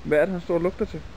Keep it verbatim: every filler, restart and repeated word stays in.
Hvad er det, han står og lugter til?